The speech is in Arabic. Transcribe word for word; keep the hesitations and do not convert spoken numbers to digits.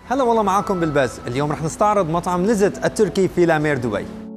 هلا والله معاكم بالباز. اليوم رح نستعرض مطعم نزت التركي في لامير دبي.